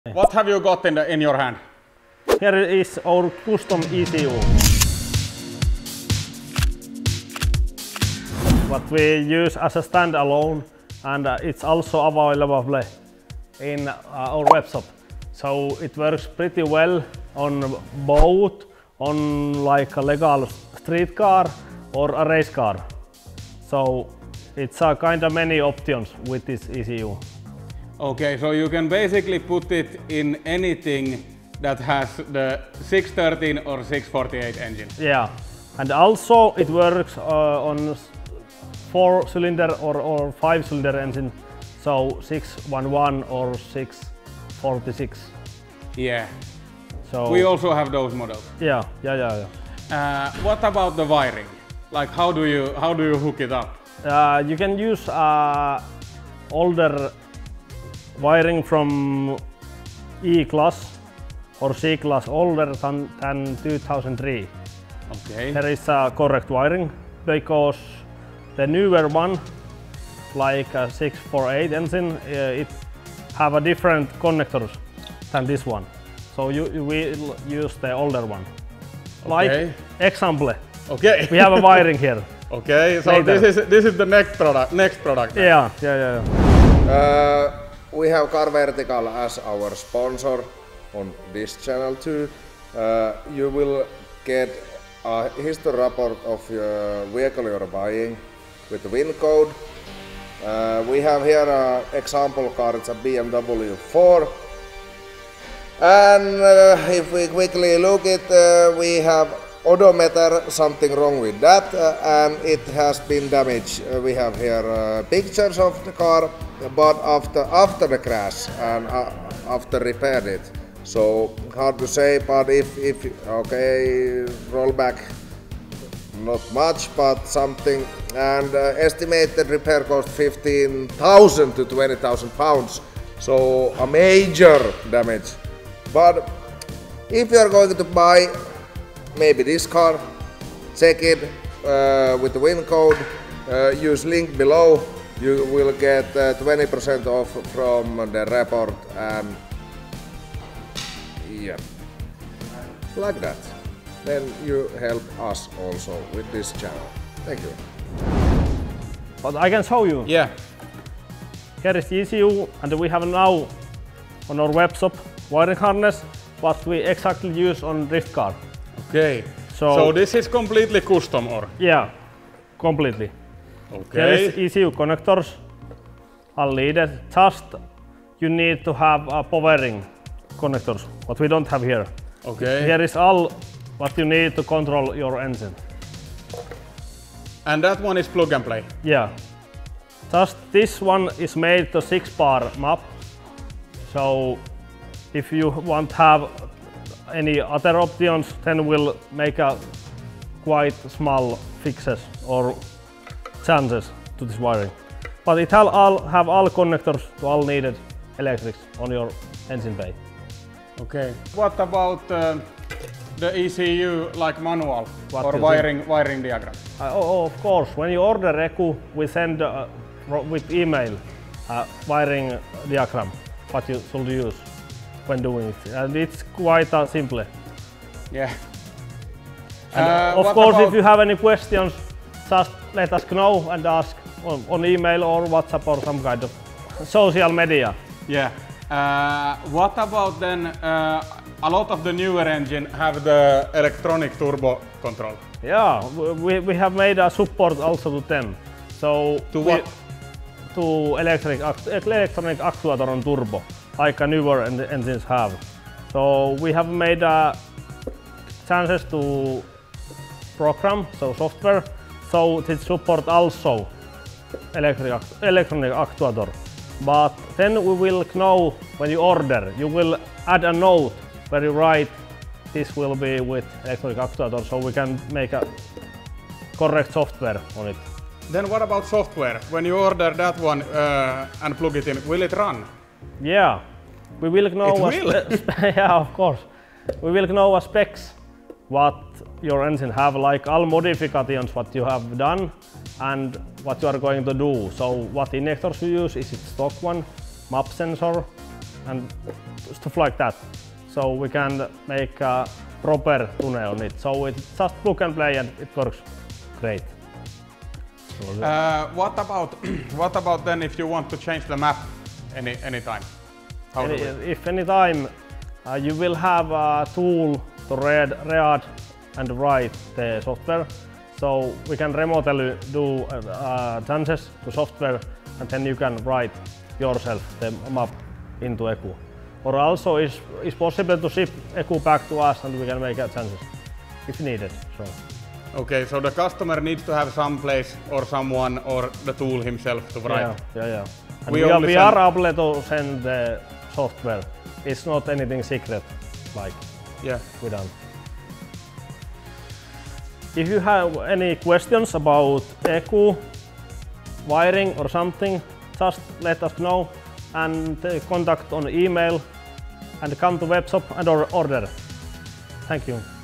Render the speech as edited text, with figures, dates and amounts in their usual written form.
What have you got in your hand? Here is our custom ECU. What we use as a standalone, and it's also available in our webshop. So it works pretty well on both on like a legal street car or a race car. So it's a kind of many options with this ECU. Okay, so you can basically put it in anything that has the 613 or 648 engine. Yeah, and also it works on 4-cylinder or 5-cylinder engine, so 611 or 646. Yeah. So we also have those models. Yeah. What about the wiring? Like how do you hook it up? You can use older wiring from E-class or C-class older than 2003. Okay. There is correct wiring because the newer one, like a 648 engine, it have a different connectors than this one. So you will use the older one. Okay. Like example. Okay. We have a wiring here. Okay. So this is the next product. Yeah. We have Car Vertical as our sponsor on this channel too. You will get a history report of your vehicle you're buying with the VIN code. We have here an example car, it's a BMW 4. And if we quickly look at we have odometer, something wrong with that, and it has been damaged. We have here pictures of the car, but after the crash and after repaired it. So hard to say, but if okay, roll back, not much, but something, and estimated repair cost 15,000 to 20,000 pounds. So a major damage. But if you are going to buy maybe this car, check it with the VIN code, use link below, you will get 20% off from the report, and yeah, like that. Then you help us also with this channel. Thank you. But I can show you. Yeah. Here is the ECU, and we have now on our webshop wiring harness what we exactly use on drift car. Okay. So this is completely custom, or? Yeah, completely. Okay. There is ECU connectors are needed. Just you need to have powering connectors, what we don't have here. Okay. Here is all what you need to control your engine. And that one is plug and play? Yeah. Just this one is made to 6-bar map. So if you want to have any other options, then we'll make a quite small fixes or changes to this wiring. But it have all connectors to all needed electrics on your engine bay. Okay. What about the ECU like manual or wiring diagram? Of course, when you order ECU, we send with email wiring diagram what you should use when doing it, and it's quite simple. Yeah. Of course, if you have any questions, just let us know and ask on email or WhatsApp or some kind of social media. Yeah. What about then? A lot of the newer engine have the electronic turbo control. Yeah, we have made a support also to them. So to what? To electronic actuator on turbo, like a newer engines have. So we have made chances to program, so software, so it support also electronic actuator. But then we will know when you order, you will add a note where you write this will be with electronic actuator, so we can make a correct software on it. Then what about software? When you order that one and plug it in, will it run? Yeah, we will know. Yeah, of course. We will know a specs what your engine have, like all modifications what you have done and what you are going to do. So what injectors you use, is it stock one, map sensor, and stuff like that. So we can make a proper tunnel on it. So it's just plug and play and it works great. So, what about then if you want to change the map anytime? If any time you will have a tool to read and write the software, so we can remotely do changes to software, and then you can write yourself the map into ECU. Or also it's possible to ship ECU back to us and we can make changes if needed. So. Okay, so the customer needs to have some place or someone or the tool himself to write. Yeah. And we are able to send the software. It's not anything secret, like we done. If you have any questions about ECU, wiring or something, just let us know and contact on email and come to web shop and order. Thank you.